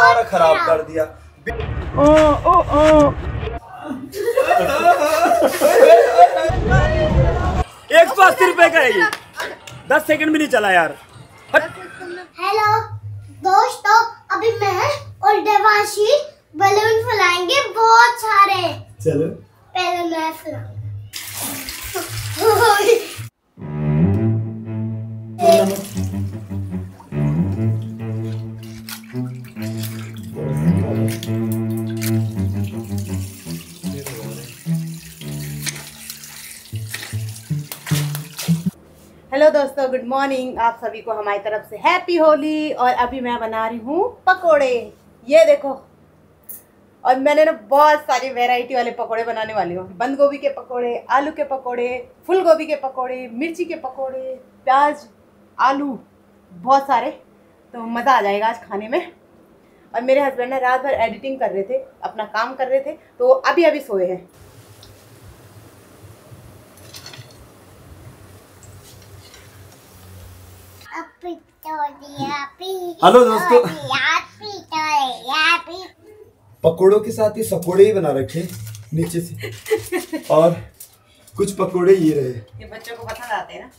सारा खराब कर दिया। ₹180 का है ये। 10 सेकंड भी नहीं चला यार। हेलो दोस्तों, अभी मैं और देवांशी बलून फुलाएंगे बहुत सारे। चलो पहले मैं फुलाऊंगा। हेलो दोस्तों, गुड मॉर्निंग। आप सभी को हमारी तरफ से हैप्पी होली। और अभी मैं बना रही हूँ पकोड़े, ये देखो। और मैंने ना बहुत सारी वैरायटी वाले पकोड़े बनाने वाली हूँ। बंद गोभी के पकोड़े, आलू के पकोड़े, फूल गोभी के पकोड़े, मिर्ची के पकोड़े, प्याज, आलू, बहुत सारे। तो मज़ा आ जाएगा आज खाने में। और मेरे हस्बैंड ने रात भर एडिटिंग कर रहे थे, अपना काम कर रहे थे, तो अभी अभी सोए हैं। हेलो दोस्तों, पकोड़ों के साथ ये सकोड़े ही बना रखे नीचे से, और कुछ पकोड़े ये रहे। ये बच्चों को पसंद आते हैं ना।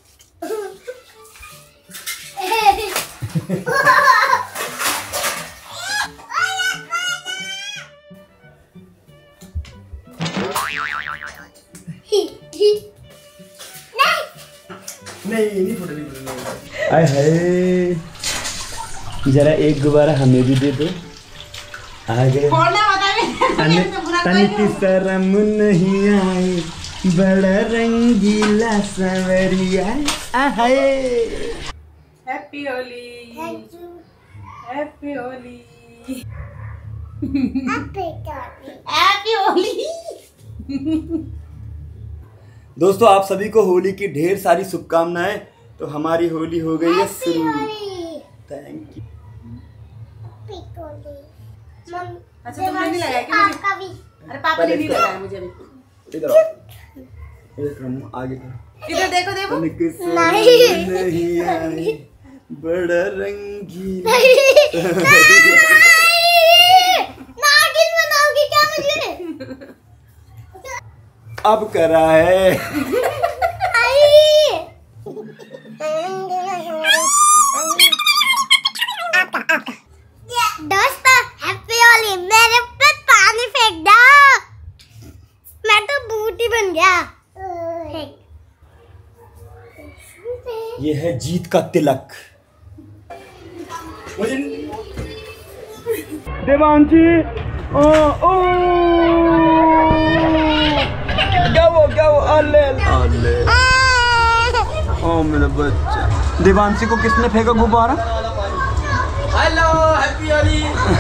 नहीं फुटेगी। आय हाय, जरा एक गुब्बारा हमें भी दे दो। आ गए। तनिक शर्म नहीं आए, बड़ा रंगीला सवरिया। Hi, happy Holi, happy Holi, happy Holi. दोस्तों, आप सभी को होली की ढेर सारी शुभकामनाएं। तो हमारी होली हो गई है शुरू। Thank you. अच्छा, तुमने नहीं लगाया क्या मुझे? अरे पापा ने नहीं लगाया मुझे अभी। इधर आओ, एक आगे इधर देखो देखो। नहीं आए, बड़ा रंगीला। अब करा है। दोस्तों, हैप्पी होली। मेरे पे पानी फेंक दो, मैं तो बूटी बन गया। ये है जीत का तिलक। मुझे देवांशी, क्या वो अल्ले ओ मेरा बच्चा। देवांशी को किसने फेंका गुब्बारा? Hello, happy Holi.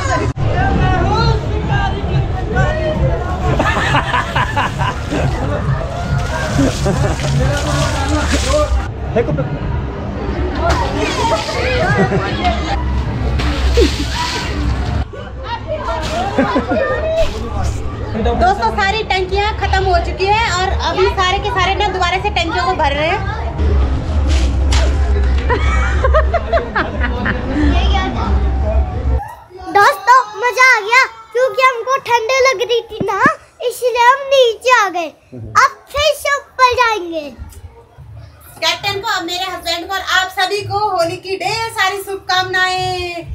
दोस्तों, सारी टंकियां खत्म हो चुकी है और अभी सारे के सारे ना दोबारा से टंकियों को भर रहे हैं। दोस्तों, मजा आ गया क्योंकि हमको ठंडी लग रही थी ना, इसलिए हम नीचे आ गए। अब फिर से ऊपर जाएंगे। कैप्टन को, मेरे हस्बैंड को और आप सभी को होली की ढेर सारी शुभकामनाएं।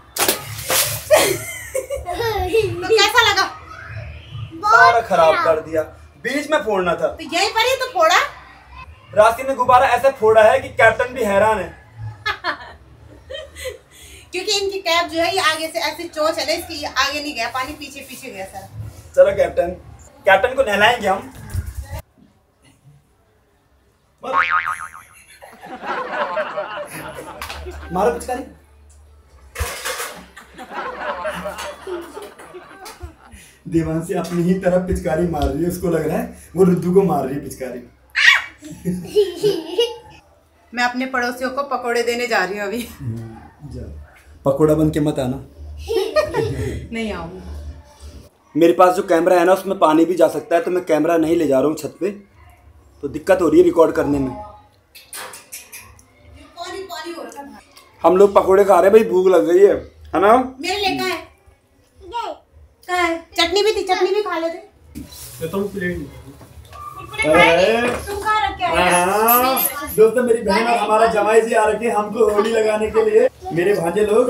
तो कैसा लगा? सारा खराब कर दिया। बीच में फोड़ना था तो यहीं पर ही तो फोड़ा। रास्ते में गुब्बारा ऐसा फोड़ा है कि कैप्टन भी हैरान है। क्योंकि इनकी कैप जो है ये आगे से ऐसे चोंच है ना, इसकी ये आगे नहीं गया, पानी पीछे पीछे गया सर। चलो कैप्टन को नहलाएंगे हम। मारो पिचकारी। देवांशी अपनी ही तरफ पिचकारी मार रही है, उसको लग रहा है वो रुद्दू को मार रही है पिचकारी। मैं अपने पड़ोसियों को पकोड़े देने जा रही हूँ अभी। पकोड़ा बन के मत आना। नहीं आऊंगी। मेरे पास जो कैमरा है ना, उसमें पानी भी जा सकता है, तो मैं कैमरा नहीं ले जा रहा हूँ छत पे, तो दिक्कत हो रही है रिकॉर्ड करने में। पानी हो रहा है। हम लोग पकोड़े खा रहे हैं भाई, भूख लग गई है ना? मेरे लेकर है। कहाँ है? चटनी भी थी, चटनी भी खा लेते। तुम प्लेट तुम कहाँ रख के आए? दोस्तों मेरी बहन और हमारा जमाई जी आ रखे हमको होली लगाने के लिए। मेरे भांजे लोग।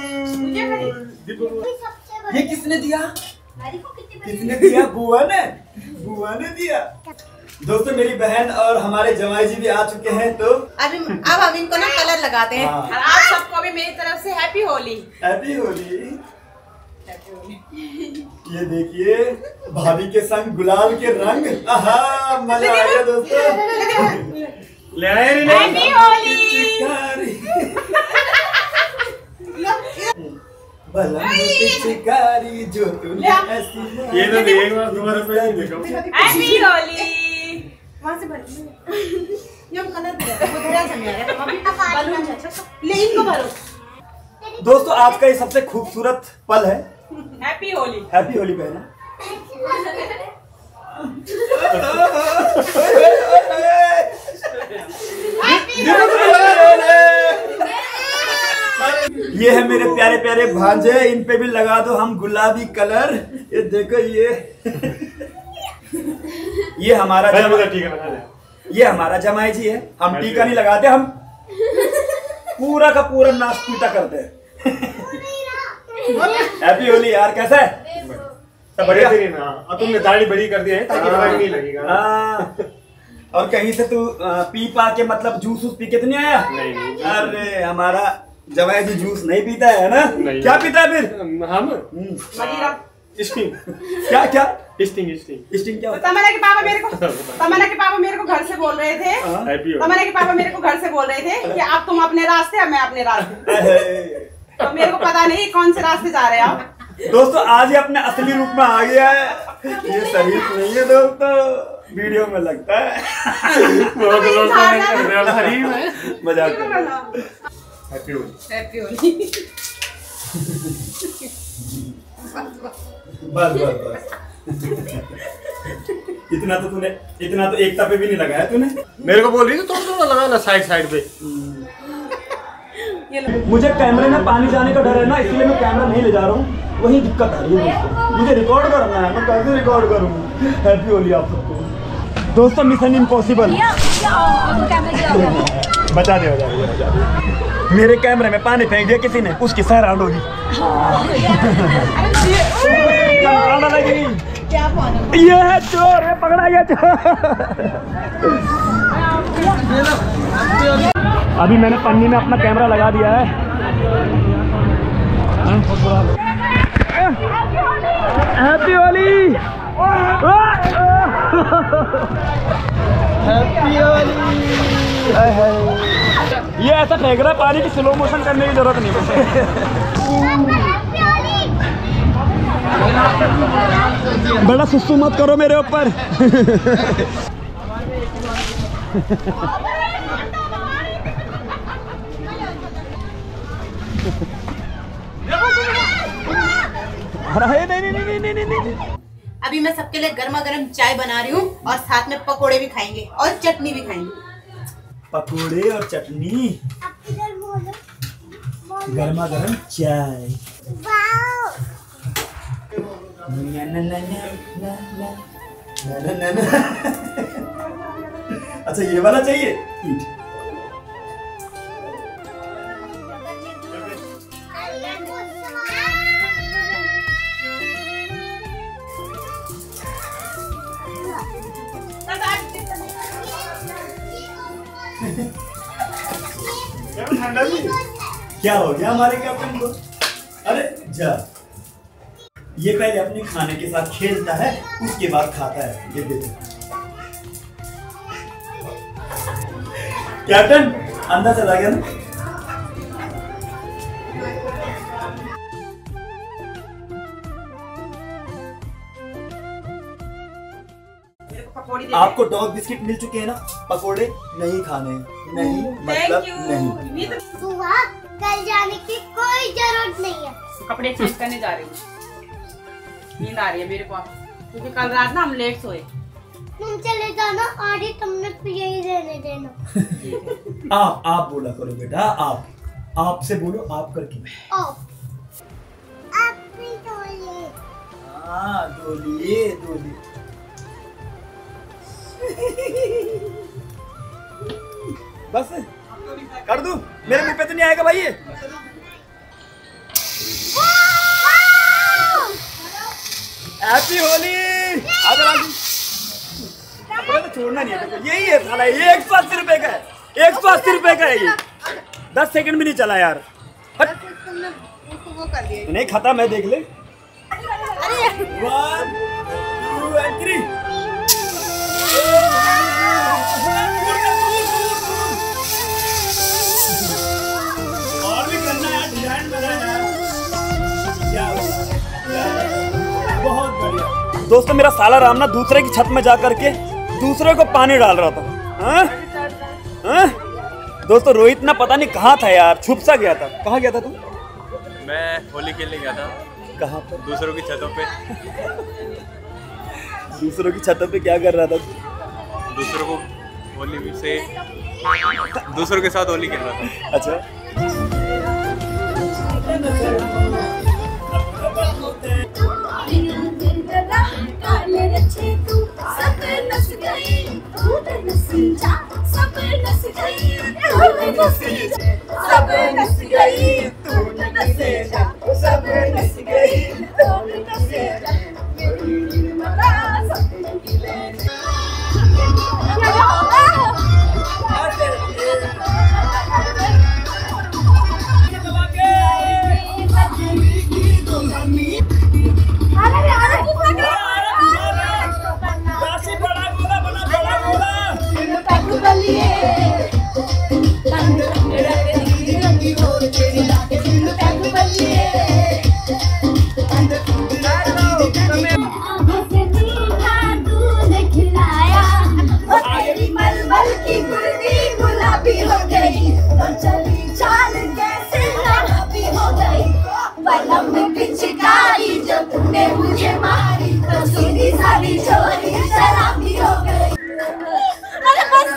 ये किसने दिया? किसने दिया? बुआ ने दिया। दोस्तों मेरी बहन और हमारे जमाई जी भी आ चुके हैं, तो अब हम इनको ना कलर लगाते हैं। और आप सबको भी मेरी तरफ से हैप्पी होली। हैप्पी होली। ये देखिए भाभी के संग गुलाल के रंग। आहा मजा आ गया दोस्तों। ले आए हैप्पी होली। चिकारी जो तूने ऐसी ये तो एक बार दोबारा पे देखो। हैप्पी होली। वहां से भर ये हम कलर दे रहे हैं। उधर से मेरा बालून ले इनको भरो। दोस्तों आज का ये सबसे खूबसूरत पल है। हैप्पी होली। हैप्पी होली बहना। ये है मेरे प्यारे प्यारे भांजे, इन पे भी लगा दो हम गुलाबी कलर। ये देखो ये हमारा ये हमारा जमाई जी है। हम टीका नहीं लगाते, हम पूरा का पूरा नाच पीटा करते हैं। हैप्पी होली यार, कैसा है? सब बढ़िया ना? और तुमने दाढ़ी बड़ी कर दी है ताकि रंग नहीं लगेगा। और कहीं से तू पी पा के मतलब जूस पी के तो नहीं आया? नहीं। अरे हमारा जमाई जी जूस नहीं पीता है ना? क्या पीता है फिर? हम स्टिंग। क्या स्टिंग क्या होता है? तमन्ना के पापा मेरे को घर से बोल रहे थे। तमन्ना के पापा मेरे को घर से बोल रहे थे कि अब तुम अपने रास्ते और मैं अपने रास्ते। तो मेरे को पता नहीं कौन से रास्ते जा रहे हैं आप। दोस्तों आज ये अपने असली रूप में आ गया है। ये सही नहीं है दोस्तों, वीडियो में लगता है। मजाक कर रहा हूं। हैप्पी होली। बस इतना तो एकता पे भी नहीं लगाया तूने। मेरे को बोल रही थी थोड़ा लगा ना साइड पे। मुझे कैमरे में पानी जाने का डर है ना, इसलिए मैं कैमरा नहीं ले जा रहा हूँ। वही दिक्कत आ रही है मुझे रिकॉर्ड करना है। मैं कैसे रिकॉर्ड करूँ? हैप्पी होली आप सबको। दोस्तों मिशन इम्पॉसिबल बचा दे। मेरे कैमरे में पानी फेंक दिया किसी ने, उसकी सैरान होगी। ये है चोर है, पकड़ा गया चोर। अभी मैंने पन्नी में अपना कैमरा लगा दिया है। हैप्पी होली। हैप्पी होली। ये ऐसा फेंक रहा है पानी की, स्लो मोशन करने की जरूरत नहीं है। बड़ा सुसु मत करो मेरे ऊपर। नहीं। अभी मैं सबके लिए गर्मा गर्म चाय बना रही हूँ और साथ में पकोड़े भी खाएंगे और चटनी भी खाएंगे। पकोड़े और चटनी, गर्मा गर्म चाय। अच्छा ये वाला चाहिए। क्या हो गया हमारे कैप्टन को? अरे जा, ये पहले अपने खाने के साथ खेलता है, उसके बाद खाता है। ये देखो कैप्टन अंदर चला गया ना। आपको डॉग बिस्किट मिल चुके हैं ना, पकोड़े नहीं खाने, नहीं मतलब नहीं। बुआ कल जाने की कोई जरूरत नहीं है। कपड़े चेंज करने जा रही हूँ, नींद आ रही है मेरे को, क्योंकि कल रात ना हम लेट सोए। तुम चले जाना, आधी तुमने तो यही रहने देना। आप बोला करो बेटा, आपसे बोलो, आप करके। हाँ डोली डोली। बस कर दूं? मेरे मुंह पे तो नहीं आएगा भाई ये। हैप्पी होली। कपड़ा तो छोड़ना नहीं है, देखो यही है साला, ये 180 रुपए का है, 180 रुपए का है ये। 10 सेकंड भी नहीं चला यार। वो कर दिया नहीं खाता, मैं देख ले। 1 2 and 3। और भी करना है, डिजाइन बनाना है। बहुत बढ़िया। दोस्तों मेरा साला राम ना दूसरे की छत में जा करके दूसरे को पानी डाल रहा था। हाँ? हाँ? दोस्तों रोहित ना पता नहीं कहाँ था यार, छुप सा गया था। कहाँ गया था तू? मैं होली खेलने गया था। कहाँ पर? दूसरों की छतों पे। दूसरों की छतों पे क्या कर रहा था? दूसरों को होली से दूसरों के साथ होली खेल रहा था। अच्छा। मुझे मारी तो सीधी सारी छोरी शराबी हो गई। अरे बस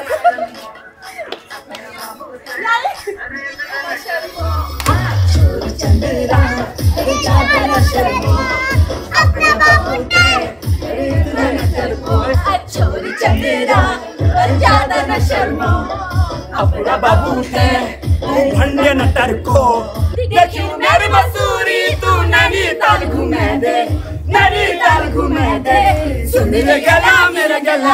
अपना बाबू छोरी चंदेरा ज्यादा न शर्मा। अपना बाबू है भंडे न टरको। देखियो मेरी मसूरी तू नैनीताल घूमे दे, नैनीताल घूमे दे। सुन ले गला मेरा गला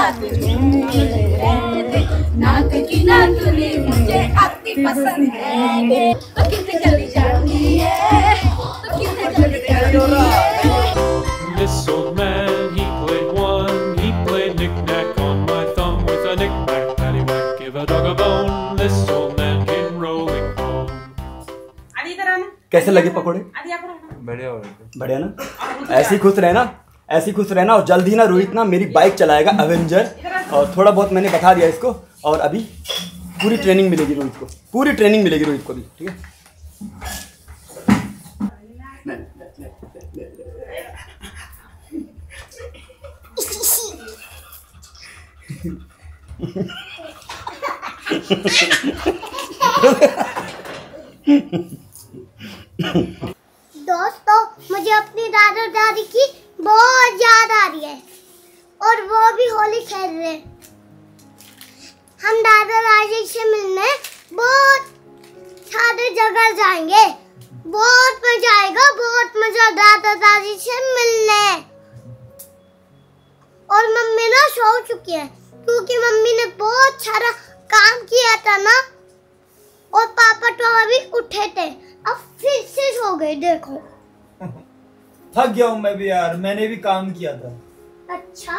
नाक की नातुनी मुझे आपकी पसंद है। तो कितने जल्दी जाती है, तो कितने जल्दी जाती है। This old man, he played one, he played knick-knack on my thumb with a knick-knack, paddywhack, give a dog a bone. This old man came rolling home. कैसे लगे पकोड़े? बढ़िया हो रहा बढ़िया ना? ऐसे ही खुश रहना, ऐसे ही खुश रहना। और जल्दी ना रोहित ना मेरी बाइक चलाएगा एवेंजर। और थोड़ा बहुत मैंने बता दिया इसको, और अभी पूरी ट्रेनिंग मिलेगी रोहित को, पूरी ट्रेनिंग मिलेगी रोहित को भी। ठीक है? दोस्तों मुझे अपनी दादा दादी की बहुत याद आ रही है, और वो भी होली खेल रहे हैं। हम दादा दादी से मिलने बहुत सारे जगह जाएंगे, बहुत मजा आएगा, बहुत मजा दादा दादी से मिलने। और मम्मी ना सो चुकी है क्योंकि मम्मी ने बहुत सारा काम किया था ना, और पापा तो अभी उठे थे, अब फिर से सो गए। देखो थक गया हूँ मैं भी यार, मैंने भी काम किया था। अच्छा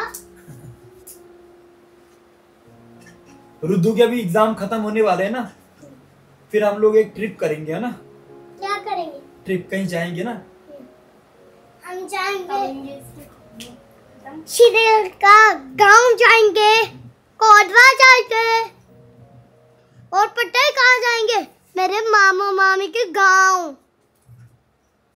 रुद्धू के अभी एग्जाम खत्म होने वाले हैं ना, फिर हम लोग एक ट्रिप करेंगे, है ना? क्या करेंगे? ट्रिप कहीं जाएंगे ना? हम जाएंगे श्रीलंका, गांव जाएंगे, कोडवा जाएंगे, और पता है कहाँ जाएंगे? मेरे मामा मामी के गांव।